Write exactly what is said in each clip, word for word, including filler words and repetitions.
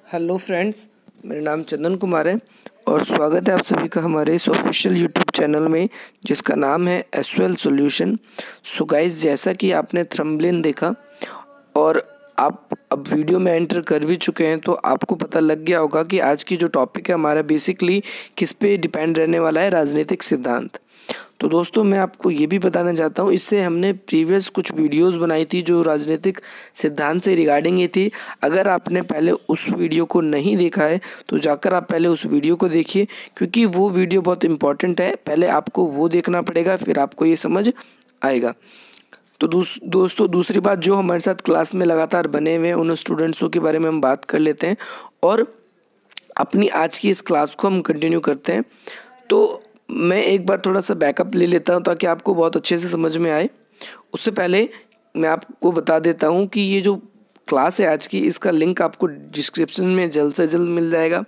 Hello friends, मेरा नाम चंदन कुमार है और स्वागत है आप सभी का हमारे इस ऑफिशियल यूट्यूब चैनल में जिसका नाम है एसवेल सॉल्यूशन। सो गाइस, जैसा कि आपने थंबनेल देखा और आप अब वीडियो में एंटर कर भी चुके हैं तो आपको पता लग गया होगा कि आज की जो टॉपिक है हमारा बेसिकली किस पे डिपेंड रहने वाला है, राजनीतिक सिद्धांत। तो दोस्तों, मैं आपको ये भी बताना चाहता हूँ, इससे हमने प्रीवियस कुछ वीडियोस बनाई थी जो राजनीतिक सिद्धांत से रिगार्डिंग ये थी। अगर आपने पहले उस वीडियो को नहीं देखा है तो जाकर आप पहले उस वीडियो को देखिए, क्योंकि वो वीडियो बहुत इंपॉर्टेंट है। पहले आपको वो देखना पड़ेगा, फिर आपको ये समझ आएगा। तो दूस, दोस्तों दूसरी बात, जो हमारे साथ क्लास में लगातार बने हुए हैं उन स्टूडेंट्सों के बारे में हम बात कर लेते हैं और अपनी आज की इस क्लास को हम कंटिन्यू करते हैं। तो मैं एक बार थोड़ा सा बैकअप ले लेता हूं ताकि आपको बहुत अच्छे से समझ में आए। उससे पहले मैं आपको बता देता हूं कि ये जो क्लास है आज की, इसका लिंक आपको डिस्क्रिप्शन में जल्द से जल्द मिल जाएगा,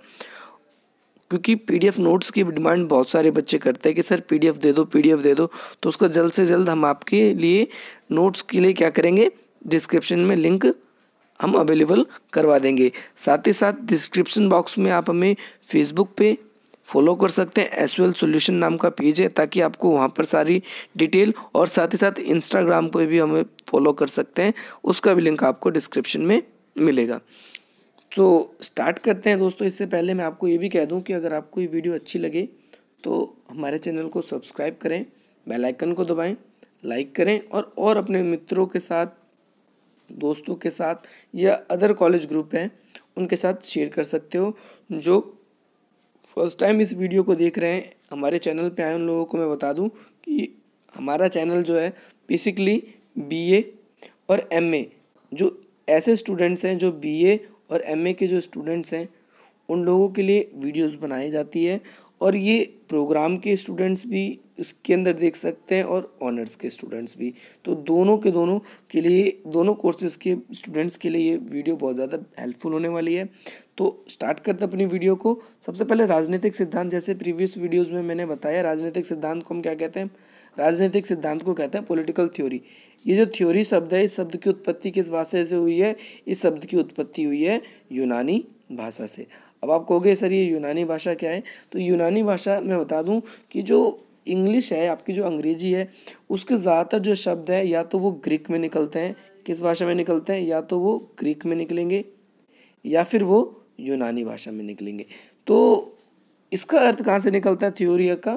क्योंकि पीडीएफ नोट्स की डिमांड बहुत सारे बच्चे करते हैं कि सर पीडीएफ दे दो पीडीएफ दे दो। तो उसका जल्द से जल्द हम आपके लिए नोट्स के लिए क्या करेंगे, डिस्क्रिप्शन में लिंक हम अवेलेबल करवा देंगे। साथ ही साथ डिस्क्रिप्शन बॉक्स में आप हमें फेसबुक पे फॉलो कर सकते हैं। एसवेल सॉल्यूशन नाम का पेज है, ताकि आपको वहाँ पर सारी डिटेल, और साथ ही साथ इंस्टाग्राम पे भी हमें फॉलो कर सकते हैं, उसका भी लिंक आपको डिस्क्रिप्शन में मिलेगा। तो स्टार्ट करते हैं दोस्तों। इससे पहले मैं आपको ये भी कह दूं कि अगर आपको ये वीडियो अच्छी लगे तो हमारे चैनल को सब्सक्राइब करें, बेल आइकन को दबाएं, लाइक करें और और अपने मित्रों के साथ, दोस्तों के साथ या अदर कॉलेज ग्रुप हैं उनके साथ शेयर कर सकते हो। जो फर्स्ट टाइम इस वीडियो को देख रहे हैं, हमारे चैनल पे आए उन लोगों को मैं बता दूं कि हमारा चैनल जो है बेसिकली बीए और एमए, जो ऐसे स्टूडेंट्स हैं जो बीए और एमए के जो स्टूडेंट्स हैं उन लोगों के लिए वीडियोस बनाई जाती है। और ये प्रोग्राम के स्टूडेंट्स भी इसके अंदर देख सकते हैं और ऑनर्स के स्टूडेंट्स भी। तो दोनों के दोनों के लिए, दोनों कोर्सेज़ के स्टूडेंट्स के लिए ये वीडियो बहुत ज़्यादा हेल्पफुल होने वाली है। तो स्टार्ट करते अपनी वीडियो को। सबसे पहले राजनीतिक सिद्धांत, जैसे प्रीवियस वीडियोज़ में मैंने बताया, राजनीतिक सिद्धांत को हम क्या कहते हैं, राजनीतिक सिद्धांत को कहते हैं पॉलिटिकल थ्योरी। ये जो थ्योरी शब्द है, इस शब्द की उत्पत्ति किस भाषा से हुई है? इस शब्द की उत्पत्ति हुई है यूनानी भाषा से। अब आप कहोगे सर ये यूनानी भाषा क्या है? तो यूनानी भाषा मैं बता दूं कि जो इंग्लिश है, आपकी जो अंग्रेजी है, उसके ज़्यादातर जो शब्द है या तो वो ग्रीक में निकलते हैं। किस भाषा में निकलते हैं? या तो वो ग्रीक में निकलेंगे या फिर वो यूनानी भाषा में निकलेंगे। तो इसका अर्थ कहाँ से निकलता है थ्योरी का?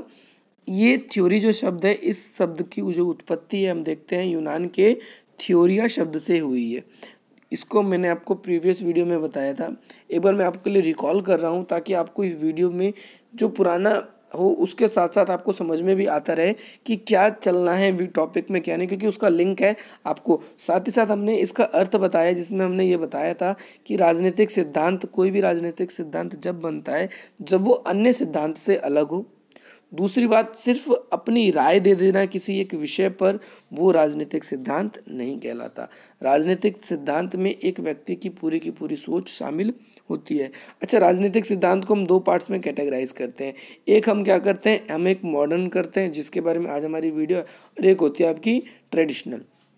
ये थ्योरी जो शब्द है, इस शब्द की जो उत्पत्ति है हम देखते हैं यूनान के थ्योरिया शब्द से हुई है। इसको मैंने आपको प्रीवियस वीडियो में बताया था। एक बार मैं आपके लिए रिकॉल कर रहा हूँ ताकि आपको इस वीडियो में जो पुराना हो उसके साथ साथ आपको समझ में भी आता रहे कि क्या चलना है टॉपिक में, क्या नहीं, क्योंकि उसका लिंक है आपको। साथ ही साथ हमने इसका अर्थ बताया, जिसमें हमने ये बताया था कि राजनीतिक सिद्धांत, कोई भी राजनीतिक सिद्धांत जब बनता है जब वो अन्य सिद्धांत से अलग हो। दूसरी बात, सिर्फ अपनी राय दे देना किसी एक विषय पर, वो राजनीतिक सिद्धांत नहीं कहलाता। राजनीतिक सिद्धांत में एक व्यक्ति की पूरी की पूरी सोच शामिल होती है। अच्छा, राजनीतिक सिद्धांत को हम दो पार्ट्स में कैटेगराइज करते हैं। एक हम क्या करते हैं, हम एक मॉडर्न करते हैं, जिसके बारे में आज हमारी वीडियो है, और एक होती है आपकी ट्रेडिशनल।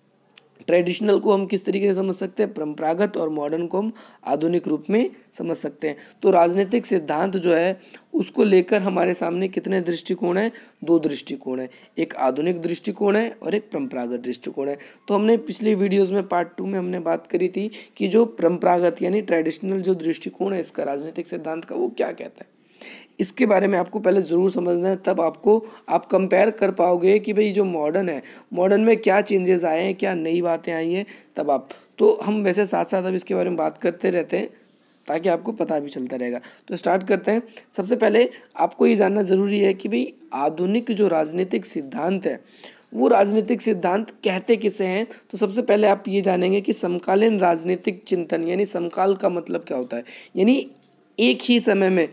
ट्रेडिशनल को हम किस तरीके से समझ सकते हैं, परंपरागत, और मॉडर्न को हम आधुनिक रूप में समझ सकते हैं। तो राजनीतिक सिद्धांत जो है उसको लेकर हमारे सामने कितने दृष्टिकोण हैं? दो दृष्टिकोण है, एक आधुनिक दृष्टिकोण है और एक परंपरागत दृष्टिकोण है। तो हमने पिछली वीडियोस में पार्ट टू में हमने बात करी थी कि जो परंपरागत यानी ट्रेडिशनल जो दृष्टिकोण है इसका राजनीतिक सिद्धांत का, वो क्या कहता है, इसके बारे में आपको पहले ज़रूर समझना है। तब आपको आप कंपेयर कर पाओगे कि भाई जो मॉडर्न है, मॉडर्न में क्या चेंजेस आए हैं, क्या नई बातें आई हैं, तब आप। तो हम वैसे साथ साथ अब इसके बारे में बात करते रहते हैं ताकि आपको पता भी चलता रहेगा। तो स्टार्ट करते हैं। सबसे पहले आपको ये जानना ज़रूरी है कि भाई आधुनिक जो राजनीतिक सिद्धांत है वो राजनीतिक सिद्धांत कहते किसे हैं। तो सबसे पहले आप ये जानेंगे कि समकालीन राजनीतिक चिंतन, यानी समकाल का मतलब क्या होता है, यानी एक ही समय में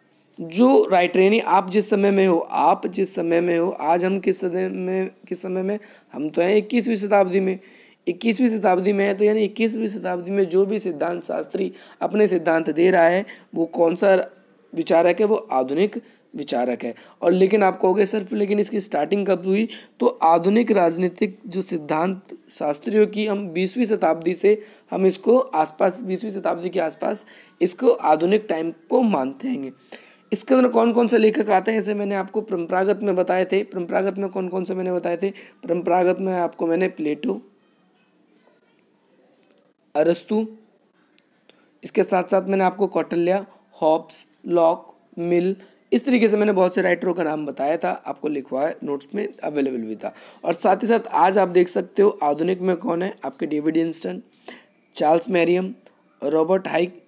जो राइटर, यानी आप जिस समय में हो, आप जिस समय में हो, आज हम किस समय में किस समय में हम तो हैं इक्कीसवीं शताब्दी में। इक्कीसवीं शताब्दी में है तो यानी इक्कीसवीं शताब्दी में जो भी सिद्धांत शास्त्री अपने सिद्धांत दे रहा है वो कौन सा विचारक है? वो आधुनिक विचारक है। और लेकिन आप कहोगे सर फिर लेकिन इसकी स्टार्टिंग कब हुई, तो आधुनिक राजनीतिक जो सिद्धांत शास्त्रियों की हम बीसवीं शताब्दी से हम इसको आसपास बीसवीं शताब्दी के आसपास इसको आधुनिक टाइम को मानते हैं। इसके अंदर कौन कौन से लेखक आते हैं, जैसे मैंने आपको परंपरागत में बताए थे। परंपरागत में कौन कौन से मैंने बताए थे, परंपरागत में आपको मैंने प्लेटो, अरस्तु, इसके साथ साथ मैंने आपको कौटिल्य, हॉब्स, लॉक, मिल, इस तरीके से मैंने बहुत से राइटरों का नाम बताया था, आपको लिखवाया नोट्स में अवेलेबल भी था। और साथ ही साथ आज आप देख सकते हो आधुनिक में कौन है, आपके David Easton, Charles Merriam, Robert हाइक,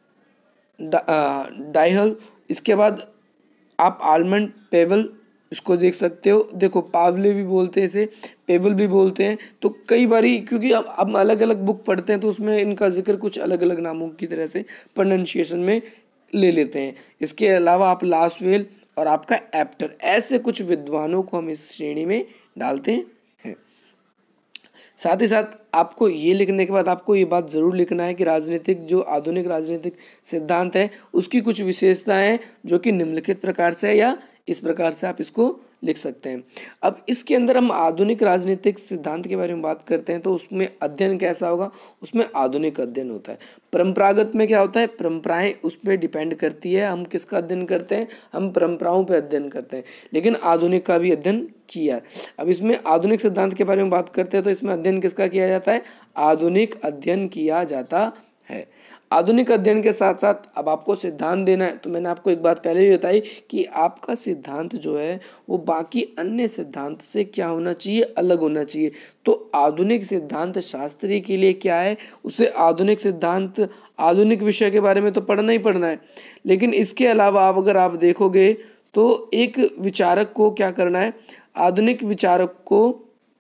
डाइहल, इसके बाद आप आलमंड पेवल इसको देख सकते हो। देखो पावले भी बोलते हैं इसे, पेवल भी बोलते हैं। तो कई बारी क्योंकि अब हम अलग अलग बुक पढ़ते हैं तो उसमें इनका जिक्र कुछ अलग अलग नामों की तरह से प्रोनाउंसिएशन में ले लेते हैं। इसके अलावा आप लासवेल और आपका एप्टर, ऐसे कुछ विद्वानों को हम इस श्रेणी में डालते हैं। साथ ही साथ आपको ये लिखने के बाद आपको ये बात ज़रूर लिखना है कि राजनीतिक जो आधुनिक राजनीतिक सिद्धांत है उसकी कुछ विशेषताएं हैं जो कि निम्नलिखित प्रकार से है, या इस प्रकार से आप इसको लिख सकते हैं। अब इसके अंदर हम आधुनिक राजनीतिक सिद्धांत के बारे में बात करते हैं तो उसमें अध्ययन कैसा होगा, उसमें आधुनिक अध्ययन होता है। परंपरागत में क्या होता है, परंपराएं उस पर डिपेंड करती है, हम किसका अध्ययन करते हैं, हम परंपराओं पर अध्ययन करते हैं। लेकिन आधुनिक का भी अध्ययन किया। अब इसमें आधुनिक सिद्धांत के बारे में बात करते हैं तो इसमें अध्ययन किसका किया जाता है, आधुनिक अध्ययन किया जाता है। आधुनिक अध्ययन के साथ साथ अब आपको सिद्धांत देना है, तो मैंने आपको एक बात पहले ही बताई कि आपका सिद्धांत जो है वो बाकी अन्य सिद्धांत से क्या होना चाहिए, अलग होना चाहिए। तो आधुनिक सिद्धांत शास्त्री के लिए क्या है, उसे आधुनिक सिद्धांत आधुनिक विषय के बारे में तो पढ़ना ही पढ़ना है, लेकिन इसके अलावा आप अगर आप देखोगे तो एक विचारक को क्या करना है, आधुनिक विचारक को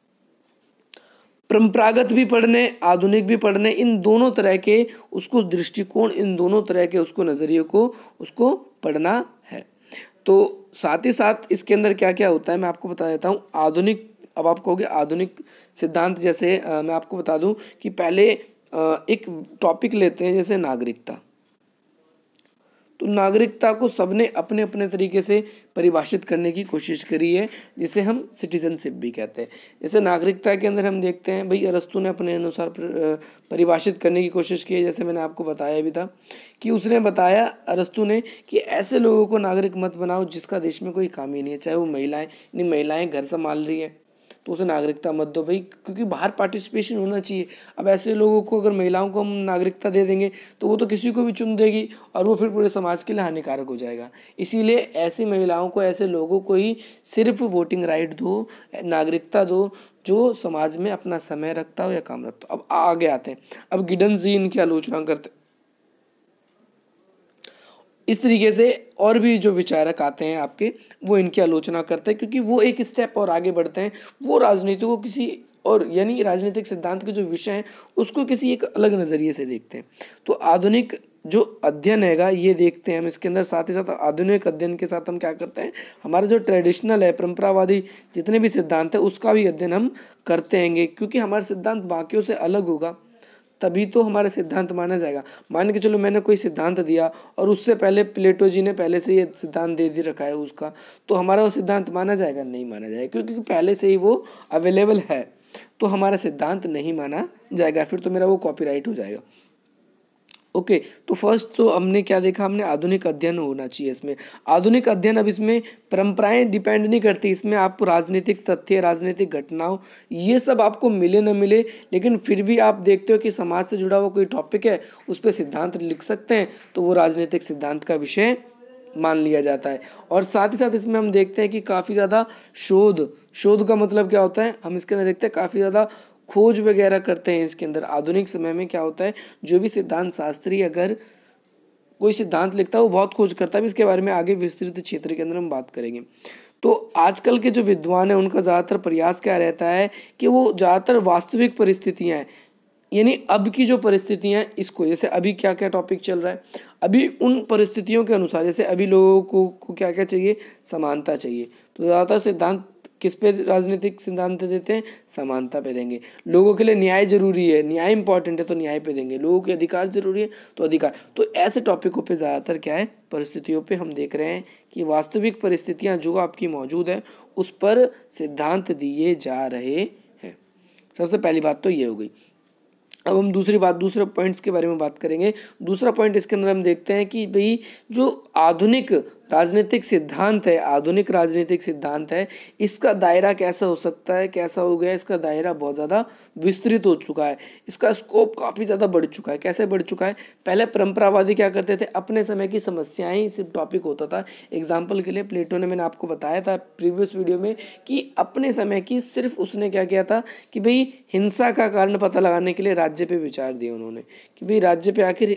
परंपरागत भी पढ़ने, आधुनिक भी पढ़ने, इन दोनों तरह के उसको दृष्टिकोण, इन दोनों तरह के उसको नज़रिए को उसको पढ़ना है। तो साथ ही साथ इसके अंदर क्या क्या होता है मैं आपको बता देता हूँ। आधुनिक, अब आप कहोगे आधुनिक सिद्धांत, जैसे आ, मैं आपको बता दूँ कि पहले आ, एक टॉपिक लेते हैं जैसे नागरिकता। तो नागरिकता को सबने अपने अपने तरीके से परिभाषित करने की कोशिश करी है, जिसे हम सिटीजनशिप भी कहते हैं। जैसे नागरिकता के अंदर हम देखते हैं भाई अरस्तु ने अपने अनुसार परिभाषित करने की कोशिश की है। जैसे मैंने आपको बताया भी था कि उसने बताया, अरस्तु ने, कि ऐसे लोगों को नागरिक मत बनाओ जिसका देश में कोई काम ही नहीं है, चाहे वो महिलाएं, नहीं महिलाएं घर संभाल रही है तो उसे नागरिकता मत दो भाई, क्योंकि बाहर पार्टिसिपेशन होना चाहिए। अब ऐसे लोगों को, अगर महिलाओं को हम नागरिकता दे देंगे तो वो तो किसी को भी चुन देगी और वो फिर पूरे समाज के लिए हानिकारक हो जाएगा। इसीलिए ऐसी महिलाओं को, ऐसे लोगों को ही सिर्फ वोटिंग राइट दो, नागरिकता दो जो समाज में अपना समय रखता हो या काम रखता हो। अब आगे आते हैं, अब गिडन्स जी इनकी आलोचना करते, इस तरीके से और भी जो विचारक आते हैं आपके, वो इनकी आलोचना करते हैं, क्योंकि वो एक स्टेप और आगे बढ़ते हैं। वो राजनीति को किसी और, यानी राजनीतिक सिद्धांत के जो विषय हैं उसको किसी एक अलग नज़रिए से देखते हैं। तो आधुनिक जो अध्ययन हैगा ये देखते हैं हम इसके अंदर। साथ ही साथ आधुनिक अध्ययन के साथ हम क्या करते हैं, हमारा जो ट्रेडिशनल है, परंपरावादी जितने भी सिद्धांत है उसका भी अध्ययन हम करते हैंगे, क्योंकि हमारा सिद्धांत बाकियों से अलग होगा तभी तो हमारा सिद्धांत माना जाएगा। मान के चलो मैंने कोई सिद्धांत दिया और उससे पहले प्लेटो जी ने पहले से ये सिद्धांत दे दी रखा है उसका, तो हमारा वो सिद्धांत माना जाएगा? नहीं माना जाएगा, क्योंकि पहले से ही वो अवेलेबल है, तो हमारा सिद्धांत नहीं माना जाएगा, फिर तो मेरा वो कॉपीराइट हो जाएगा। ओके okay, तो फर्स्ट तो हमने क्या देखा, हमने आधुनिक अध्ययन होना चाहिए इसमें। आधुनिक अध्ययन, अब इसमें परंपराएं डिपेंड नहीं करती, इसमें आपको राजनीतिक तथ्य, राजनीतिक घटनाओं, ये सब आपको मिले न मिले, लेकिन फिर भी आप देखते हो कि समाज से जुड़ा हुआ कोई टॉपिक है उस पर सिद्धांत लिख सकते हैं, तो वो राजनीतिक सिद्धांत का विषय मान लिया जाता है। और साथ ही साथ इसमें हम देखते हैं कि काफ़ी ज़्यादा शोध, शोध का मतलब क्या होता है, हम इसके अंदर देखते हैं काफ़ी ज़्यादा खोज वगैरह करते हैं इसके अंदर। आधुनिक समय में क्या होता है, जो भी सिद्धांत शास्त्री अगर कोई सिद्धांत लिखता है वो बहुत खोज करता है, इसके बारे में आगे विस्तृत क्षेत्र के अंदर हम बात करेंगे। तो आजकल के जो विद्वान हैं उनका ज़्यादातर प्रयास क्या रहता है कि वो ज़्यादातर वास्तविक परिस्थितियाँ हैं, यानी अब की जो परिस्थितियाँ हैं इसको, जैसे अभी क्या क्या टॉपिक चल रहा है, अभी उन परिस्थितियों के अनुसार, जैसे अभी लोगों को, को क्या क्या चाहिए, समानता चाहिए, तो ज़्यादातर सिद्धांत किस पे राजनीतिक सिद्धांत देते हैं? समानता पे देंगे। लोगों के लिए न्याय जरूरी है, न्याय इंपॉर्टेंट है तो न्याय पे देंगे। लोगों के अधिकार जरूरी है तो अधिकार। तो ऐसे टॉपिकों पे ज़्यादातर क्या है, परिस्थितियों पे हम देख रहे हैं कि वास्तविक परिस्थितियाँ जो आपकी मौजूद है उस पर सिद्धांत दिए जा रहे हैं। सबसे पहली बात तो ये हो गई। अब हम दूसरी बात, दूसरे पॉइंट्स के बारे में बात करेंगे। दूसरा पॉइंट इसके अंदर हम देखते हैं कि भाई जो आधुनिक राजनीतिक सिद्धांत है, आधुनिक राजनीतिक सिद्धांत है, इसका दायरा कैसा हो सकता है, कैसा हो गया, इसका दायरा बहुत ज़्यादा विस्तृत हो चुका है, इसका स्कोप काफ़ी ज़्यादा बढ़ चुका है। कैसे बढ़ चुका है? पहले परंपरावादी क्या करते थे, अपने समय की समस्याएं ही सिर्फ टॉपिक होता था। एग्जाम्पल के लिए प्लेटो ने, मैंने आपको बताया था प्रीवियस वीडियो में कि अपने समय की सिर्फ उसने क्या किया था कि भाई हिंसा का कारण पता लगाने के लिए राज्य पे विचार दिया उन्होंने कि भाई राज्य पे आखिर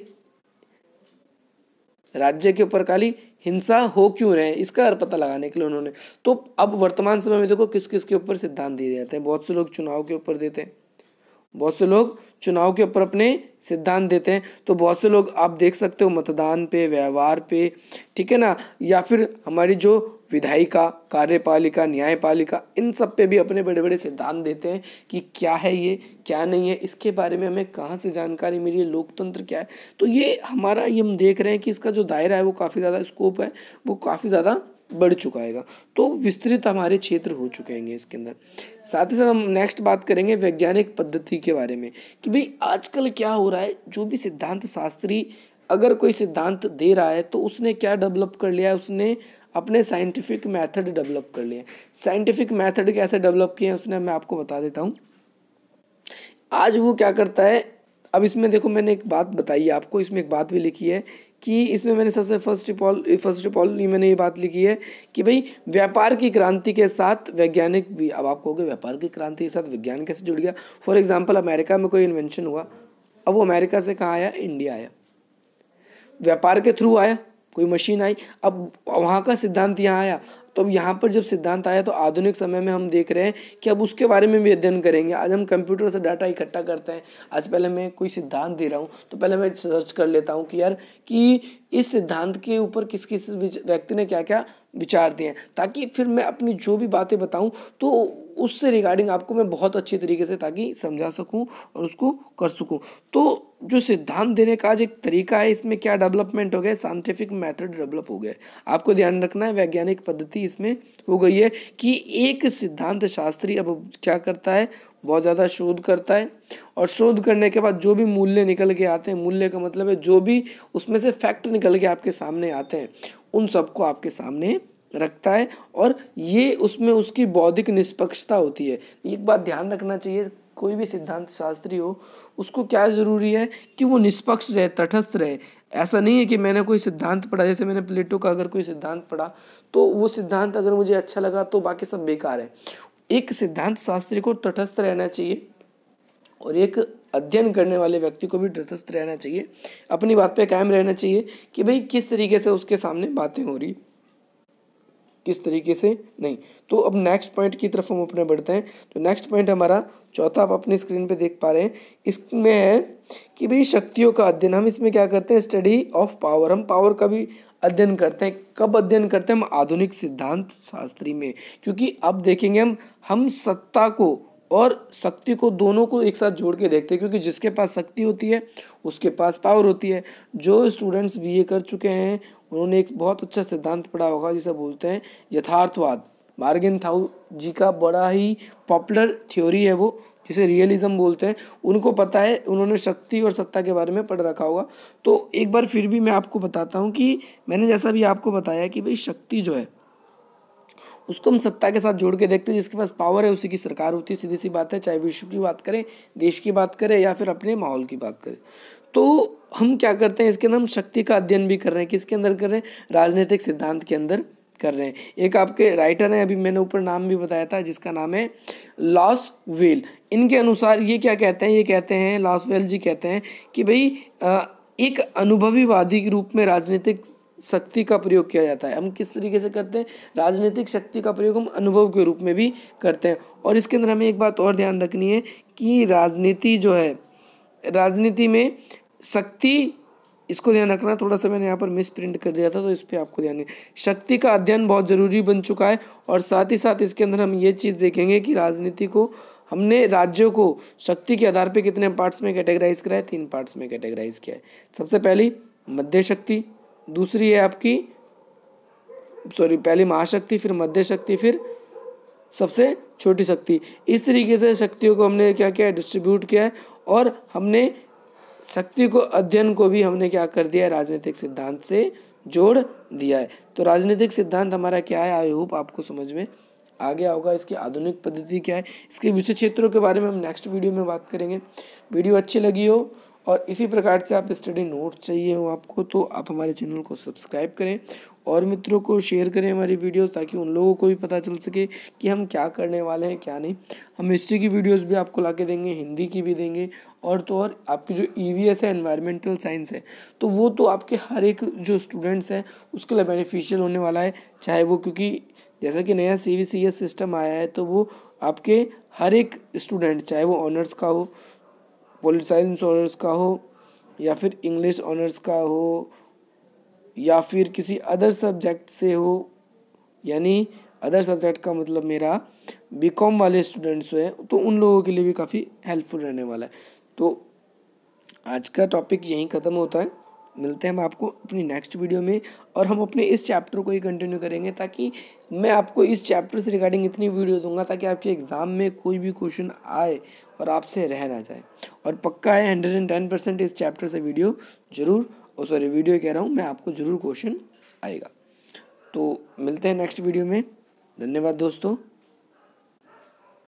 राज्य के ऊपर खाली हिंसा हो क्यों रहे, इसका पता लगाने के लिए उन्होंने। तो अब वर्तमान समय में देखो किस किस के ऊपर सिद्धांत दिए जाते हैं। बहुत से लोग चुनाव के ऊपर देते हैं, बहुत से लोग चुनाव के ऊपर अपने सिद्धांत देते हैं। तो बहुत से लोग आप देख सकते हो मतदान पे, व्यवहार पे, ठीक है ना, या फिर हमारी जो विधायिका, कार्यपालिका, न्यायपालिका, इन सब पे भी अपने बड़े बड़े सिद्धांत देते हैं कि क्या है ये, क्या नहीं है, इसके बारे में हमें कहाँ से जानकारी मिली है, लोकतंत्र क्या है। तो ये हमारा, ये हम देख रहे हैं कि इसका जो दायरा है वो काफ़ी ज़्यादा, स्कोप है वो काफ़ी ज़्यादा बढ़ चुका है। तो विस्तृत हमारे क्षेत्र हो चुके हैं इसके अंदर। साथ ही साथ हम नेक्स्ट बात करेंगे वैज्ञानिक पद्धति के बारे में कि भाई आजकल क्या हो रहा है। जो भी सिद्धांत शास्त्री अगर कोई सिद्धांत दे रहा है तो उसने क्या डेवलप कर लिया है, उसने अपने साइंटिफिक मेथड डेवलप कर लिए। साइंटिफिक मेथड कैसे डेवलप किए हैं उसने, मैं आपको बता देता हूँ। आज वो क्या करता है, अब इसमें देखो मैंने एक बात बताई है आपको, इसमें एक बात भी लिखी है कि इसमें मैंने सबसे first of all first of all मैंने ये बात लिखी है कि भाई व्यापार की क्रांति के साथ वैज्ञानिक भी। अब आप कहोगे व्यापार की क्रांति के साथ विज्ञान कैसे जुड़ गया? फॉर एग्जांपल अमेरिका में कोई इन्वेंशन हुआ, अब वो अमेरिका से कहाँ आया? इंडिया आया, व्यापार के थ्रू आया, कोई मशीन आई, अब वहाँ का सिद्धांत यहाँ आया। तो अब यहाँ पर जब सिद्धांत आया तो आधुनिक समय में हम देख रहे हैं कि अब उसके बारे में भी अध्ययन करेंगे। आज हम कंप्यूटर से डाटा इकट्ठा करते हैं। आज पहले मैं कोई सिद्धांत दे रहा हूँ तो पहले मैं सर्च कर लेता हूँ कि यार कि इस सिद्धांत के ऊपर किस किस व्यक्ति ने क्या क्या विचार दिए हैं, ताकि फिर मैं अपनी जो भी बातें बताऊं तो उससे रिगार्डिंग आपको मैं बहुत अच्छी तरीके से ताकि समझा सकूं और उसको कर सकूं। तो जो सिद्धांत देने का आज एक तरीका है, इसमें क्या डेवलपमेंट हो गया, साइंटिफिक मेथड डेवलप हो गया। आपको ध्यान रखना है वैज्ञानिक पद्धति इसमें हो गई है कि एक सिद्धांत शास्त्री अब क्या करता है, बहुत ज़्यादा शोध करता है और शोध करने के बाद जो भी मूल्य निकल के आते हैं, मूल्य का मतलब है जो भी उसमें से फैक्ट निकल के आपके सामने आते हैं उन सबको आपके सामने रखता है और ये उसमें उसकी बौद्धिक निष्पक्षता होती है। एक बात ध्यान रखना चाहिए, कोई भी सिद्धांत शास्त्री हो उसको क्या ज़रूरी है कि वो निष्पक्ष रहे, तटस्थ रहे। ऐसा नहीं है कि मैंने कोई सिद्धांत पढ़ा, जैसे मैंने प्लेटो का अगर कोई सिद्धांत पढ़ा तो वो सिद्धांत अगर मुझे अच्छा लगा तो बाकी सब बेकार है। एक सिद्धांत शास्त्री को तटस्थ रहना चाहिए और एक अध्ययन करने वाले व्यक्ति को भी तटस्थ रहना चाहिए, अपनी बात पे कायम रहना चाहिए कि भाई किस तरीके से उसके सामने बातें हो रही, किस तरीके से नहीं। तो अब नेक्स्ट पॉइंट की तरफ हम अपने बढ़ते हैं। तो नेक्स्ट पॉइंट हमारा चौथा, आप अपनी स्क्रीन पे देख पा रहे हैं, इसमें है कि भाई शक्तियों का अध्ययन। हम इसमें क्या करते हैं, स्टडी ऑफ पावर। हम पावर का भी अध्ययन करते हैं। कब अध्ययन करते हैं? हम आधुनिक सिद्धांत शास्त्री में, क्योंकि अब देखेंगे हम हम सत्ता को और शक्ति को दोनों को एक साथ जोड़ के देखते हैं, क्योंकि जिसके पास शक्ति होती है उसके पास पावर होती है। जो स्टूडेंट्स बीए कर चुके हैं उन्होंने एक बहुत अच्छा सिद्धांत पढ़ा होगा जिसे बोलते हैं यथार्थवाद। मार्गेनथाउ जी का बड़ा ही पॉपुलर थ्योरी है वो, जिसे रियलिज्म बोलते हैं। उनको पता है, उन्होंने शक्ति और सत्ता के बारे में पढ़ रखा होगा। तो एक बार फिर भी मैं आपको बताता हूँ कि मैंने जैसा भी आपको बताया कि भाई शक्ति जो है उसको हम सत्ता के साथ जोड़ के देखते हैं। जिसके पास पावर है उसी की सरकार होती है, सीधी सी बात है। चाहे विश्व की बात करें, देश की बात करें या फिर अपने माहौल की बात करें। तो हम क्या करते हैं, इसके अंदर हम शक्ति का अध्ययन भी कर रहे हैं। किसके अंदर कर रहे हैं? राजनीतिक सिद्धांत के अंदर कर रहे हैं। एक आपके राइटर हैं, अभी मैंने ऊपर नाम भी बताया था, जिसका नाम है लॉसवेल। इनके अनुसार ये क्या कहते हैं, ये कहते हैं, लॉसवेल जी कहते हैं कि भाई एक अनुभवीवादी के रूप में राजनीतिक शक्ति का प्रयोग किया जाता है। हम किस तरीके से करते हैं? राजनीतिक शक्ति का प्रयोग हम अनुभव के रूप में भी करते हैं। और इसके अंदर हमें एक बात और ध्यान रखनी है कि राजनीति जो है, राजनीति में शक्ति इसको ध्यान रखना, थोड़ा सा मैंने यहाँ पर मिस प्रिंट कर दिया था तो इस पर आपको ध्यान है। शक्ति का अध्ययन बहुत ज़रूरी बन चुका है और साथ ही साथ इसके अंदर हम ये चीज़ देखेंगे कि राजनीति को हमने राज्यों को शक्ति के आधार पे कितने पार्ट्स में कैटेगराइज करा है, तीन पार्ट्स में कैटेगराइज किया है। सबसे पहली मध्य शक्ति, दूसरी है आपकी सॉरी पहली महाशक्ति, फिर मध्य शक्ति, फिर सबसे छोटी शक्ति। इस तरीके से शक्तियों को हमने क्या किया है, डिस्ट्रीब्यूट किया है और हमने शक्ति को अध्ययन को भी हमने क्या कर दिया है, राजनीतिक सिद्धांत से जोड़ दिया है। तो राजनीतिक सिद्धांत हमारा क्या है, आई होप आपको समझ में आ गया होगा। इसकी आधुनिक पद्धति क्या है, इसके विषय क्षेत्रों के बारे में हम नेक्स्ट वीडियो में बात करेंगे। वीडियो अच्छी लगी हो और इसी प्रकार से आप स्टडी नोट चाहिए हो आपको तो आप हमारे चैनल को सब्सक्राइब करें और मित्रों को शेयर करें हमारी वीडियो, ताकि उन लोगों को भी पता चल सके कि हम क्या करने वाले हैं क्या नहीं। हम हिस्ट्री की वीडियोस भी आपको ला के देंगे, हिंदी की भी देंगे और तो और आपकी जो ई वी एस है, एनवायरमेंटल साइंस है, तो वो तो आपके हर एक जो स्टूडेंट्स हैं उसके लिए बेनिफिशियल होने वाला है। चाहे वो, क्योंकि जैसा कि नया C B C S system आया है तो वो आपके हर एक स्टूडेंट, चाहे वो ऑनर्स का हो, पॉलिटिकल साइंस ऑनर्स का हो या फिर इंग्लिश ऑनर्स का हो या फिर किसी अदर सब्जेक्ट से हो, यानी अदर सब्जेक्ट का मतलब मेरा बी कॉम वाले स्टूडेंट्स हैं, तो उन लोगों के लिए भी काफ़ी हेल्पफुल रहने वाला है। तो आज का टॉपिक यहीं ख़त्म होता है। मिलते हैं हम आपको अपनी नेक्स्ट वीडियो में और हम अपने इस चैप्टर को ही कंटिन्यू करेंगे, ताकि मैं आपको इस चैप्टर से रिगार्डिंग इतनी वीडियो दूंगा ताकि आपके एग्ज़ाम में कोई भी क्वेश्चन आए और आपसे रह ना जाए। और पक्का है हंड्रेड एंड टेन परसेंट इस चैप्टर से वीडियो जरूर ओ सॉरी वीडियो कह रहा हूँ मैं, आपको ज़रूर क्वेश्चन आएगा। तो मिलते हैं नेक्स्ट वीडियो में। धन्यवाद दोस्तों।